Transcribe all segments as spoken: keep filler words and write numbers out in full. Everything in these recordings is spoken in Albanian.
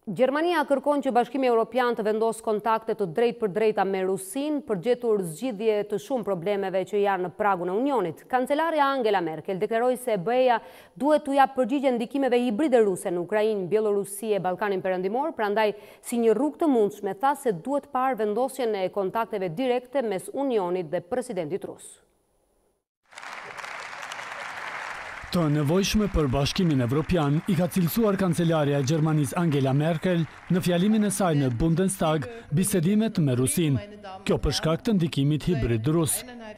Gjermania kërkon që Bashkimi Evropian të vendosë kontakte të drejt për drejta me Rusin për gjetur zgjidhje të shumë problemeve që janë në pragun e Unionit. Kancelarja Angela Merkel deklaroi se B E-ja duhet t'u japë përgjigje ndikimeve hibride ruse në Ukrainë, Bielorusi e Ballkanin Perëndimor, prandaj si një rrugë të mundshme tha se duhet parë vendosjen e kontakteve direkte mes Unionit dhe presidentit rus. Të nevojshme për Bashkimin Evropian i ka cilësuar kancelarja e Gjermanisë Angela Merkel në fjalimin e saj në Bundestag bisedimet me Rusin. Kjo për shkak të ndikimit hibrid rus.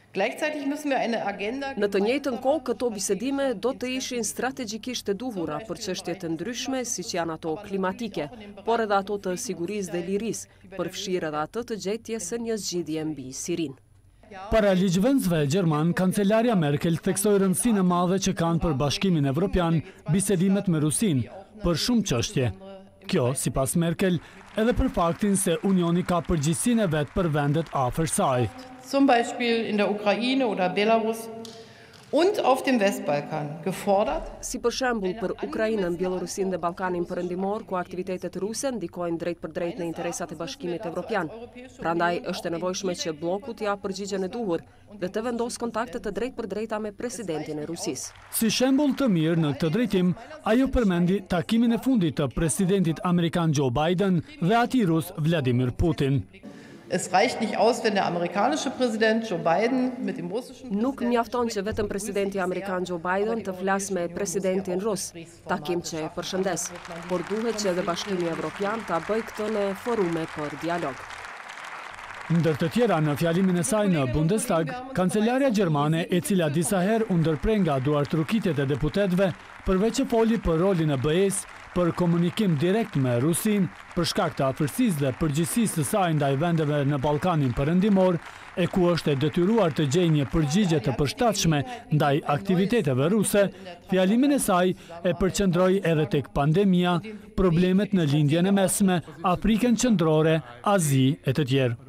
Në të njëjtën kohë, këto bisedime do të ishin strategjikisht të duhura për çështje të ndryshme, siç janë ato klimatike, por edhe ato të sigurisë dhe lirisë, përfshirë edhe atë të gjetjes së një zgjidhje mbi Sirinë. Para ligjvënësve gjerman, kancelarja Merkel theksoi rëndësinë e madhe që kanë për Bashkimin Evropian bisedimet me Rusin për shumë çështje. Kjo, sipas Merkel, edhe për faktin se Unioni ka përgjegjësinë e vet për vendet afër saj. Zum Beispiel in der Ukraine oder Belarus und auf dem Westbalkan gefordert. Si për shembull për Ukrainën, Bielorusin dhe Ballkanin Perëndimor, ku aktivitetet ruse ndikojnë drejt për drejt në interesat e Bashkimit Evropian. Prandaj është e nevojshme që bloku t'japë përgjigjen e duhur dhe të vendosë kontakte të drejt për drejta me presidentin e Rusisë. Si shembull të mirë në këtë drejtim, ajo përmendi takimin e fundit të presidentit amerikan Joe Biden dhe atij rus Vladimir Putin. Es reicht nicht aus, wenn der amerikanische Präsident Joe Biden mit dem russischen Nuk mjafton që vetëm presidenti amerikan Joe Biden të flasë me presidentin rus, takim që e përshëndes, por duhet që edhe Bashkimi Evropian ta bëjë këtë në forume për dialog. Ndër të tjera në fjalimin e saj në Bundestag, kancelarja gjermane, e cila disa herë u ndërprej nga duartrukitjet e deputetëve, përveç që foli për rolin e B E-s për komunikim direkt me Rusin, për shkak të afërsisë dhe përgjegjësisë së saj ndaj vendeve në Ballkanin Perëndimor, e ku është e detyruar të gjejë një përgjigje të përshtatshme ndaj aktiviteteve ruse, fjalimin e saj e përqendroi edhe tek pandemia, problemet në lindjen e mesme, Afrikën qendrore, Azi e të tjerë.